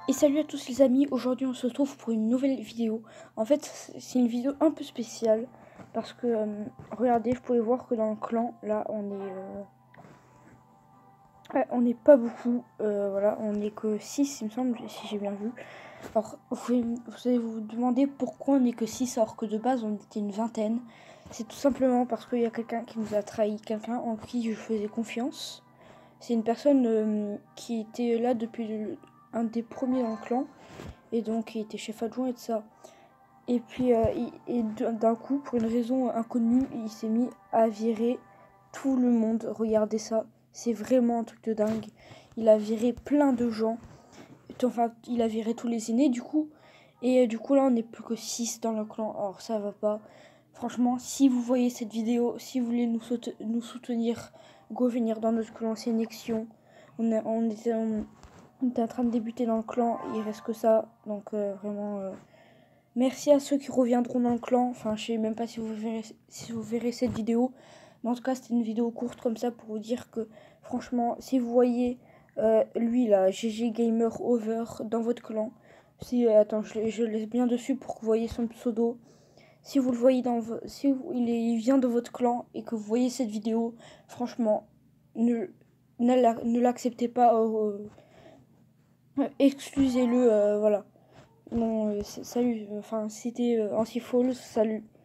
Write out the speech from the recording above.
Et salut à tous les amis, aujourd'hui on se retrouve pour une nouvelle vidéo. En fait c'est une vidéo un peu spéciale parce que regardez, vous pouvez voir que dans le clan là on n'est pas beaucoup, voilà, on n'est que 6 il me semble, si j'ai bien vu. Alors vous allez vous demander pourquoi on n'est que 6 alors que de base on était une vingtaine. C'est tout simplement parce qu'il y a quelqu'un qui nous a trahi, quelqu'un en qui je faisais confiance. C'est une personne qui était là depuis un des premiers dans le clan. Et donc il était chef adjoint et tout ça. Et puis d'un coup, pour une raison inconnue, il s'est mis à virer tout le monde. Regardez ça, c'est vraiment un truc de dingue. Il a viré plein de gens. Enfin, il a viré tous les aînés du coup. Et du coup là, on n'est plus que 6 dans le clan. Alors ça va pas. Franchement, si vous voyez cette vidéo, si vous voulez nous soutenir, go venir dans notre clan, c'est une action. On était en train de débuter dans le clan, il reste que ça. Donc vraiment, merci à ceux qui reviendront dans le clan. Enfin, je sais même pas si vous verrez cette vidéo. Mais en tout cas, c'était une vidéo courte comme ça pour vous dire que franchement, si vous voyez lui là, GG Gamer Over dans votre clan. Si, attends, je laisse bien dessus pour que vous voyez son pseudo. Si vous le voyez il vient de votre clan et que vous voyez cette vidéo, franchement, ne l'acceptez pas. Excusez-le, voilà. Bon, salut, enfin, c'était Anti-Falls, salut.